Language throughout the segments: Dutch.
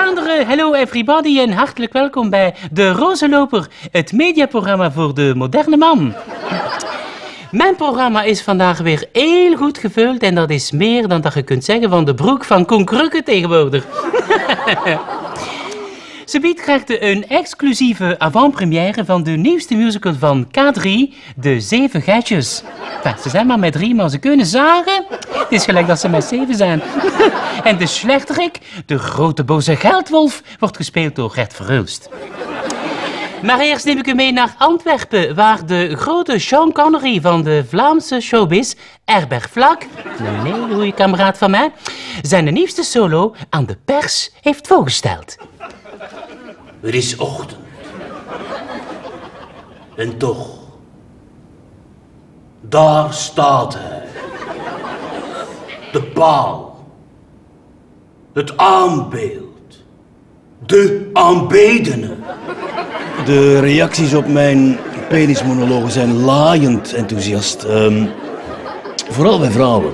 Vlaanderen, hello everybody en hartelijk welkom bij De Rozenloper, het mediaprogramma voor de moderne man. Mijn programma is vandaag weer heel goed gevuld en dat is meer dan dat je kunt zeggen van de broek van Koen Krukke tegenwoordig. Subiet krijgt een exclusieve avant-première van de nieuwste musical van K3, De Zeven Geitjes. Enfin, ze zijn maar met 3, maar ze kunnen zagen. Het is gelijk dat ze met 7 zijn. En de slechterik, de grote boze geldwolf, wordt gespeeld door Gert Verhulst. Maar eerst neem ik u mee naar Antwerpen, waar de grote Sean Connery van de Vlaamse showbiz, Herbert Vlak, een hele goede kameraad van mij, zijn nieuwste solo aan de pers heeft voorgesteld. Het is ochtend. En toch, daar staat hij. De paal. Het aanbeeld. De aanbedene. De reacties op mijn penismonologen zijn laaiend enthousiast. Vooral bij vrouwen.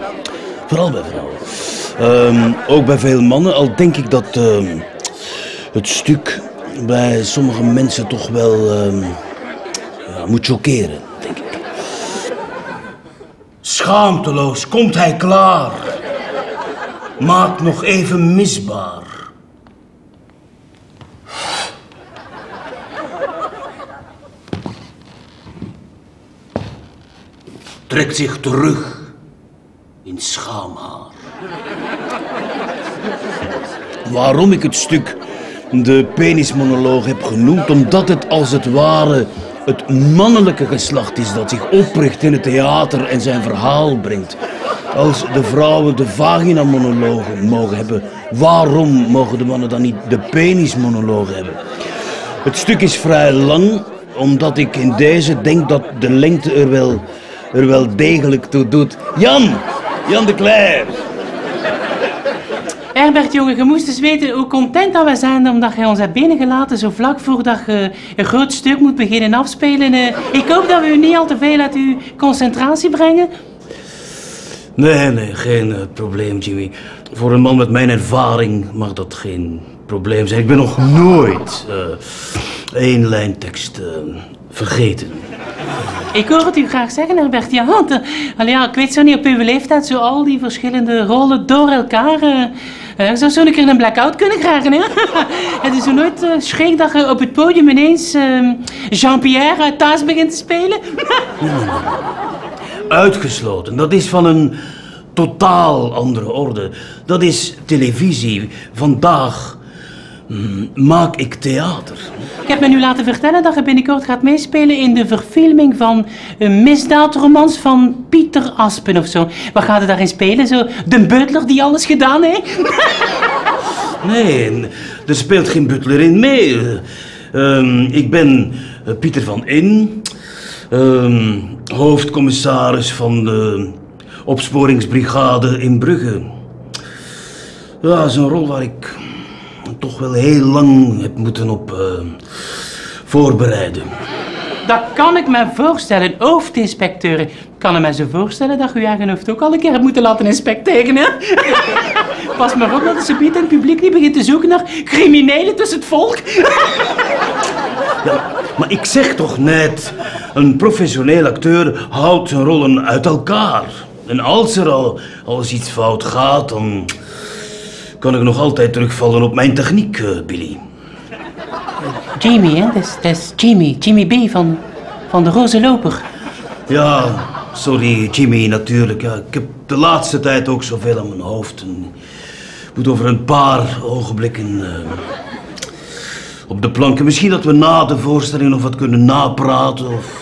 Ook bij veel mannen, al denk ik dat het stuk bij sommige mensen toch wel moet choqueren, denk ik. Schaamteloos komt hij klaar. Maakt nog even misbaar. Trekt zich terug in schaamhaar. Waarom ik het stuk de penismonoloog heb genoemd? Omdat het als het ware het mannelijke geslacht is dat zich opricht in het theater en zijn verhaal brengt. Als de vrouwen de vaginamonologen mogen hebben, waarom mogen de mannen dan niet de penismonologen hebben? Het stuk is vrij lang, omdat ik in deze denk dat de lengte er wel degelijk toe doet. Jan de Cler. Herbert, jongen, je moest eens weten hoe content dat we zijn omdat je ons hebt binnengelaten zo vlak voordat je een groot stuk moet beginnen afspelen. Ik hoop dat we u niet al te veel uit uw concentratie brengen. Nee, geen probleem, Jimmy. Voor een man met mijn ervaring mag dat geen probleem zijn. Ik ben nog nooit 1 lijn tekst vergeten. Ik hoor het u graag zeggen, Herbert. Ja, want ik weet zo niet op uw leeftijd zo al die verschillende rollen door elkaar. Ik zou zo een keer een blackout kunnen krijgen, hè? Het is zo nooit schrik dat je op het podium ineens Jean-Pierre uit Thuis begint te spelen. Uitgesloten. Dat is van een totaal andere orde. Dat is televisie. Vandaag maak ik theater. Ik heb me nu laten vertellen dat je binnenkort gaat meespelen in de verfilming van een misdaadromans van Pieter Aspen of zo. Wat gaat er daarin spelen? Zo de butler die alles gedaan heeft? Nee, er speelt geen butler in mee. Ik ben Pieter van In, hoofdcommissaris van de opsporingsbrigade in Brugge. Ja, dat is een rol waar ik toch wel heel lang heb moeten op voorbereiden. Dat kan ik me voorstellen, hoofdinspecteur. Ik kan me zo voorstellen dat je uw eigen hoofd ook al een keer hebt moeten laten inspecteren, hè? Pas maar op dat de subiet en het publiek niet begint te zoeken naar criminelen tussen het volk. Ja, maar ik zeg toch net, een professioneel acteur houdt zijn rollen uit elkaar. En als er al eens iets fout gaat, dan kan ik nog altijd terugvallen op mijn techniek, Billy. Jamie, hè? Dat is Jimmy B. van de Rozenloper. Ja, sorry, Jimmy, natuurlijk. Ja, ik heb de laatste tijd ook zoveel aan mijn hoofd. En ik moet over een paar ogenblikken op de planken. Misschien dat we na de voorstelling nog wat kunnen napraten of...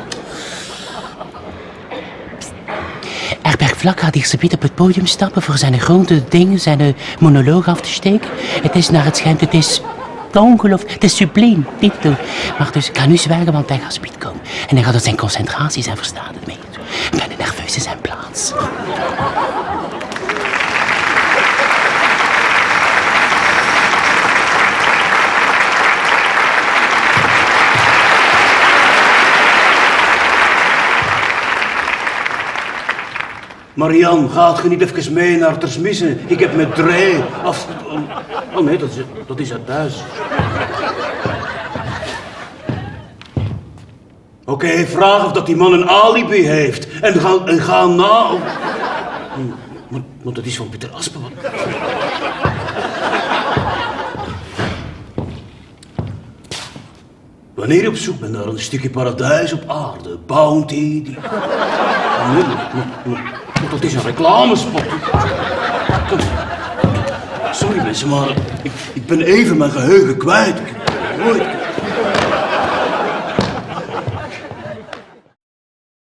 Herbert Vlak gaat hier zometeen op het podium stappen voor zijn grote dingen, zijn monoloog af te steken. Het is naar het schijnt, het is ongelooflijk, het is subliem, niet doen. Maar dus, ik ga nu zwijgen, want hij gaat zometeen komen. En hij gaat uit zijn concentratie zijn verstaan het mee. Bijna nerveus in zijn plaats. Marianne, gaat je niet even mee naar Tersmissen? Ik heb met Dree af... Oh nee, dat is uit thuis. Oké, vraag of dat die man een alibi heeft. En ga na... Maar dat is van Pieter Aspen. Wanneer je op zoek bent naar een stukje paradijs op aarde, Bounty... Nee, maar dat is een reclamespot. Sorry mensen, maar ik ben even mijn geheugen kwijt.